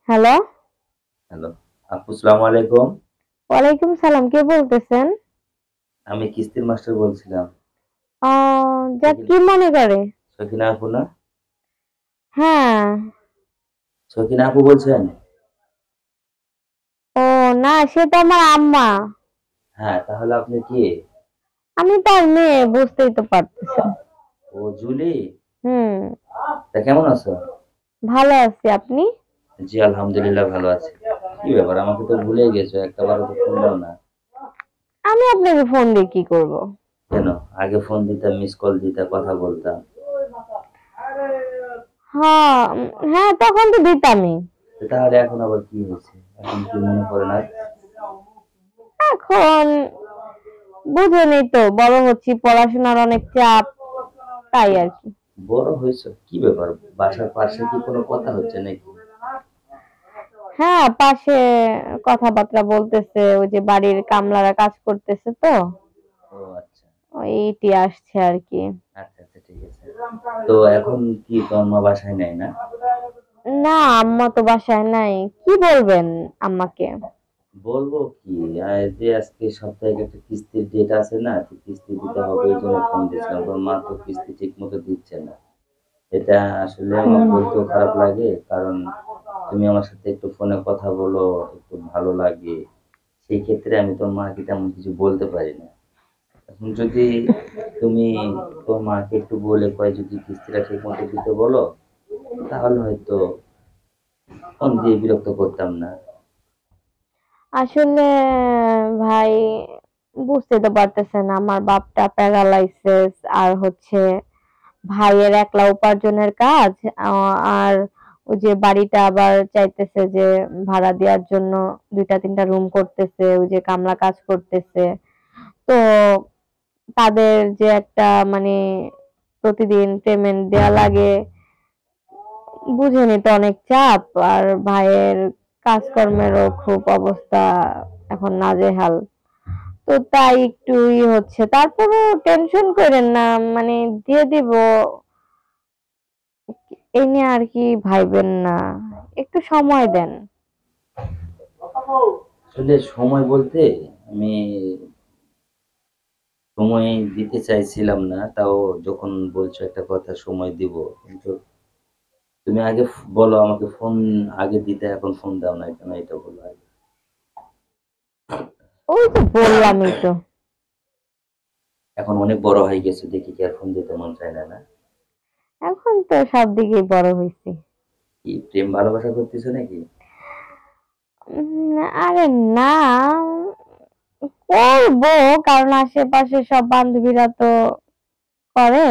Hello. Hello, আপু সালাম আলাইকুম। ওয়ালাইকুম সালাম। কে বলতেছেন? আমি কিস্তির মাস্টার বলছিলাম। ও, যাক, সখিনা কি মনে করে? সখিনা আপু না? হ্যাঁ। সখিনা আপু বলছেন? ও, না, সে তো আমার আম্মা। হ্যাঁ, তাহলে আপনি কে? আমি তার মেয়ে, বুঝতেই তো পারতেছেন। ও জুলি? হুম। তা কেমন আছো? ভালো আছি, আপনি? জি আলহামদুলিল্লাহ ভালো আছি। কি ব্যাপার আমাকে তো ভুলেই গেছো, একটাবারও তো ফোন দাও না। আমি আপনাকে ফোন দিয়ে কি করব? কেন? আগে ফোন দিতাম, মিস কল দিতাম, কথা বলতাম। হ্যাঁ, হ্যাঁ, তখন তো দিতামই। তাহলে এখন আবার কি হয়েছে? এখন কি মনে পড়ে না? এখন বুঝেনি তো, বড় হচ্ছি, পড়াশোনার অনেক চাপ, তাই আর কি। বড় হয়েছো? কি ব্যাপার? বাসার পাশে কি কোনো কথা হচ্ছে নাকি? হ্যাঁ, পাশে কথাবার্তা বলতেছে, ওই যে বাড়ির কামলারা কাজ করতেছে তো, ও আচ্ছা। এইটি আসছে আর কি। আচ্ছা আচ্ছা ঠিক আছে। তো এখন কি তোমার মা বাসায় নেয় না? না, আম্মা তো বাসায় নাই। কি বলবেন আম্মাকে? বলবো কি, যে আজকে সাপ্তাহিক একটা কিস্তির ডেট আছে না, তো কিস্তি দিতে হবে, এই জন্য ফোন দিয়েছিলাম। তোর মা তো কিস্তি ঠিক মতো দিচ্ছে না। এটা আসলে আমার হুম। বলতেও খারাপ লাগে, কারণ তুমি আমার সাথে একটু ফোনে কথা বলো, একটু ভালো লাগে। সেই ক্ষেত্রে আমি তোর মাকে তেমন কিছু বলতে পারি না। এখন যদি তুমি তোর মাকে একটু বলে কয় যদি কিস্তিটা ঠিক মতো দিতে বলো, তাহলে হয়তো ফোন দিয়ে বিরক্ত করতাম না। আসলে ভাই, বুঝতে তো পারতেছেন, আমার বাপটা প্যারালাইসিস, আর হচ্ছে ভাইয়ের একলা উপার্জনের কাজ। আর ওই যে বাড়িটা আবার চাইতেছে যে ভাড়া দেওয়ার জন্য, দুইটা তিনটা রুম করতেছে, ওই যে কামলা কাজ করতেছে। তো তাদের যে একটা মানে প্রতিদিন পেমেন্ট দেয়া লাগে, বুঝেনি তো, অনেক চাপ। আর ভাইয়ের কাজকর্মেরও খুব অবস্থা এখন নাজেহাল। তো তাই একটু হচ্ছে, তারপরেও টেনশন করেন না, মানে দিয়ে দিব, এই নিয়ে আর কি ভাইবেন না, একটু সময় দেন। আসলে সময় বলতে আমি সময় দিতে চাইছিলাম না, তাও যখন বলছো একটা কথা সময় দিব, কিন্তু তুমি আগে বলো আমাকে ফোন আগে দিতে, এখন ফোন দাও না কেন এটা বলো আগে। ওই তো বললামই তো। এখন অনেক বড় হয়ে গেছে, দেখি কি আর ফোন দিতে মন চায় না, না? এখন তো সব দিকেই বড় হয়েছি। কি প্রেম ভালোবাসা করতেছো নাকি? আরে না, করবো, কারণ আশেপাশে সব বান্ধবীরা তো করে।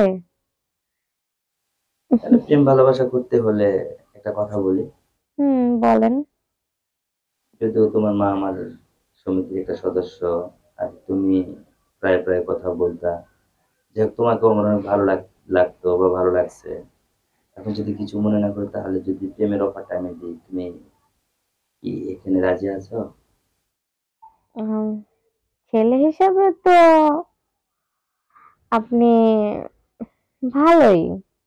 তাহলে প্রেম ভালোবাসা করতে হলে একটা কথা বলি। হুম, বলেন। যদিও তোমার মা আমার সমিতির একটা সদস্য, আর তুমি প্রায় প্রায় কথা বলতা, যে তোমাকেও আমার অনেক লাগতো বা ভালো লাগছে। এখন যদি কিছু মনে না করো, তাহলে যদি প্রেমের অফারটা আমি দিই, তুমি কি এখানে রাজি আছো? উম, ছেলে হিসাবে তো আপনি ভালোই,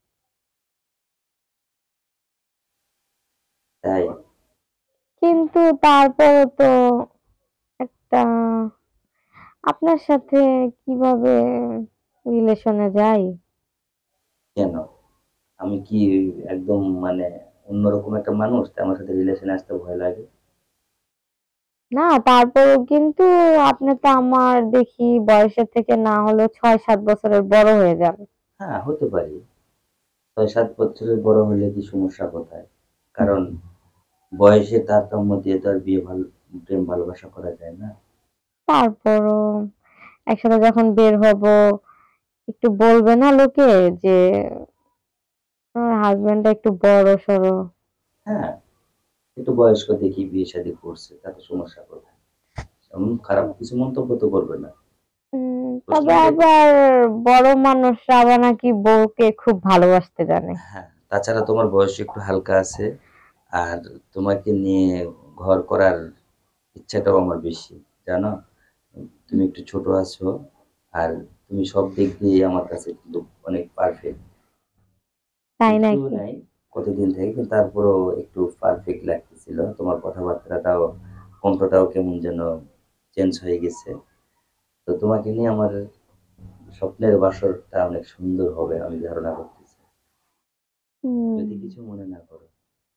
তাই? কিন্তু তারপরে তো একটা, আপনার সাথে কিভাবে রিলেশনে যাই? কেন? আমি কি একদম মানে অন্যরকম একটা মানুষ, তাই আমার সাথে রিলেশনে আসতে ভয় লাগে? না, তারপরেও কিন্তু আপনি তো আমার দেখি বয়সের থেকে না হলেও 6-7 বছরের বড় হয়ে যান। হ্যাঁ হতে পারি। 6-7 বছরের বড় হলে কি সমস্যা কোথায়? কারণ বয়সের তারতম্য দিয়ে তো আর বিয়ে ভালো, প্রেম ভালোবাসা করা যায় না। তারপরও একসাথে যখন বের হব, একটু বলবে না লোকে যে আমার হাজবেন্ডটা একটু বড় সড়ো? হ্যাঁ, একটু বয়স্ক দেখি বিয়ে শাদী করছে, তাতে সমস্যা কোথায়? এমন খারাপ কিছু মন্তব্য তো করবে না। তবে প্রশ্নটাই তো আবার সেটা। বড় মানুষরা আবার নাকি বউকে খুব ভালোবাসতে জানে। হ্যাঁ, তাছাড়া তোমার বয়স একটু হালকা আছে, আর তোমাকে নিয়ে ঘর করার ইচ্ছাটাও আমার বেশি, জানো? তুমি একটু ছোট আছো, আর তুমি সব দিক দিয়ে আমার কাছে কিন্তু অনেক পারফেক্ট। তাই দেখিও নাকি? নাই কতদিন থেকে, কিন্তু তারপরেও একটু পারফেক্ট লাগতেছিল লাগছিল, তোমার কথাবার্তাটাও, কণ্ঠটাও কেমন যেন চেঞ্জ হয়ে গেছে। তো তোমাকে নিয়ে আমার স্বপ্নের বাসরটা অনেক সুন্দর হবে আমি ধারণা করতেছি, যদি কিছু মনে না করো।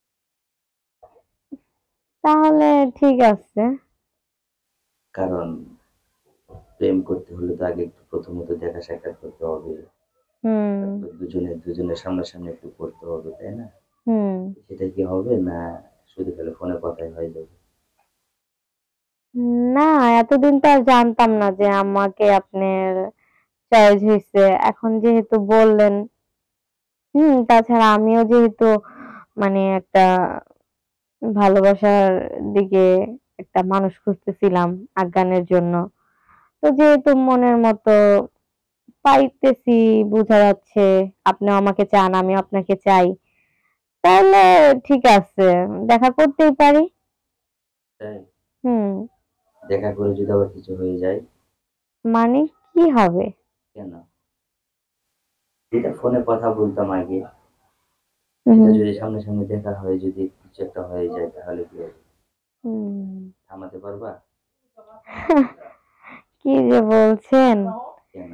তাহলে ঠিক আছে। কারণ প্রেম করতে হলে তো আগে একটু প্রথমত দেখা সাক্ষাৎ করতে হবে, হুম। তারপর দুজনের সামনাসামনি একটু করতে হবে, তাই না? হুম। সেটা কি হবে, না শুধু খালি ফোনে কথাই হয়ে যাবে? না, এতদিন তো আর জানতাম না যে আমাকে আপনার চয়েস হয়েছে। এখন যেহেতু বললেন, তাছাড়া আমিও যেহেতু মানে একটা ভালোবাসার দিকে একটা মানুষ খুঁজতেছিলাম আজ্ঞানের জন্য, তো যেহেতু মনের মতো পাইতেছি, বোঝা যাচ্ছে আপনিও আমাকে চান, আমিও আপনাকে চাই, তাহলে ঠিক আছে, দেখা করতেই পারি। তাই? হুম। দেখা করে যদি আবার কিছু হয়ে যায়? মানে কি হবে? কেন? যেটা ফোনে কথা বলতাম আগে, হুম। সেটা যদি সামনাসামনি দেখা হয়, যদি কিছু একটা হয়ে যায়, তাহলে কি হবে? হুম। থামাতে পারবা? কি যে বলছেন! কেন?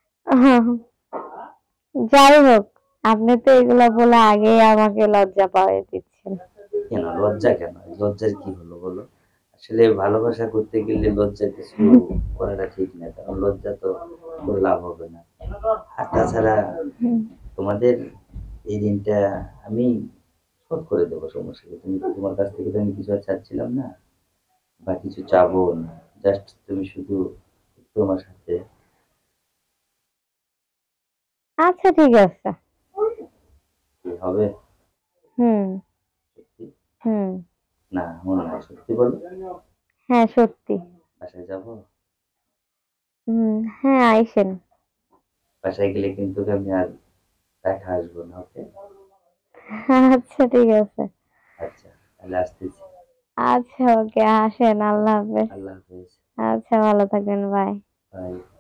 যাই হোক, আপনি তো এগুলা বলে আগেই আমাকে লজ্জা পাওয়াই দিচ্ছেন। কেন লজ্জা, কেন লজ্জার কি হলো বলো? আসলে ভালোবাসা করতে গেলে লজ্জা কিছু করাটা ঠিক না, কারণ লজ্জা তো করে লাভ হবে না। আর তাছাড়া হুম। তোমাদের এই ঋণটা আমি শোধ করে দেবো, সমস্যা কি? তুমি তো, তোমার কাছ থেকে তো আমি কিছু আর চাচ্ছিলাম না বা কিছু চাবো না, জাস্ট তুমি শুধু একটু আমার সাথে। আচ্ছা, ঠিক আছে। কি হবে? হুম। সত্যি? হুম। না মনে হয়, সত্যি বলো। হ্যাঁ, সত্যি। বাসায় যাবো? হ্যাঁ, আইসেন। বাসায় গেলে কিন্তু আমি আর একা আসবো না, ওকে? আচ্ছা, ঠিক আছে। আচ্ছা, তাহলে আসতেছি। আচ্ছা, ওকে, আসেন। আল্লাহ হাফেজ। আল্লাহ হাফেজ। আচ্ছা, ভালো থাকবেন। বাই। বাই।